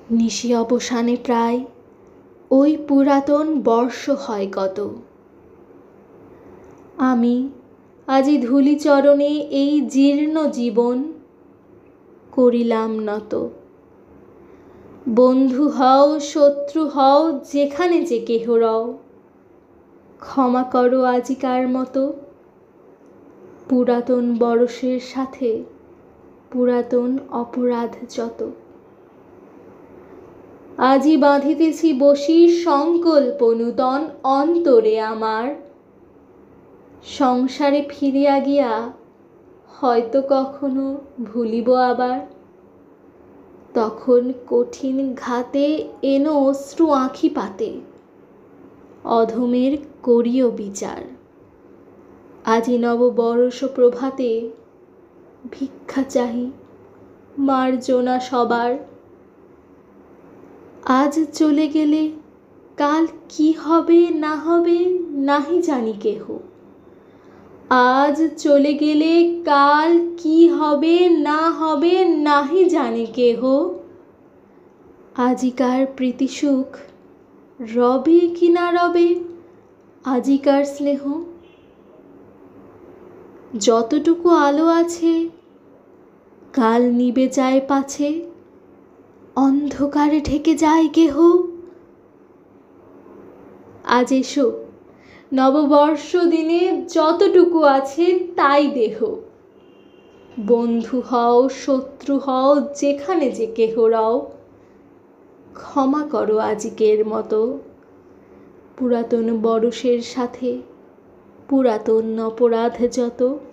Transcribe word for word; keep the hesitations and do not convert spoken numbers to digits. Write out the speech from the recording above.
নিশি অবসানে প্রায় ওই পুরাতন বর্ষ হয় কত। আমি আজি ধূলিচরণে এই জীর্ণ জীবন করিলাম নত। বন্ধু হও শত্রু হও যেখানে যে কেহ রও, ক্ষমা করো আজিকার মতো। পুরাতন বরষের সাথে পুরাতন অপরাধ যত। আজি বাঁধিতেছি বসি সংকল্প নূতন অন্তরে আমার, সংসারে ফিরিয়া গিয়া হয়তো কখনো ভুলিব আবার। তখন কঠিন ঘাতে এনো অশ্রু আঁখি পাতে, অধমের করিও বিচার। আজি নববর্ষ প্রভাতে ভিক্ষা চাহি মার্জনা সবার। আজ চলে গেলে কাল কি হবে না হবে নাহি জানি কেহ। আজ চলে গেলে কাল কি হবে না হবে নাহি জানি কেহ। আজিকার প্রীতি সুখ রবে কি না রবে আজিকার স্নেহ। যতটুকু আলো আছে কাল নিবে যায় পাছে, অন্ধকারে ঢেকে যায় কেহ। আজ এসো নববর্ষ দিনে যতটুকু আছে তাই দেহ। বন্ধু হও শত্রু হও যেখানে যে কেহ রও, ক্ষমা করো আজিকের মতো। পুরাতন বরষের সাথে পুরাতন অপরাধ যত।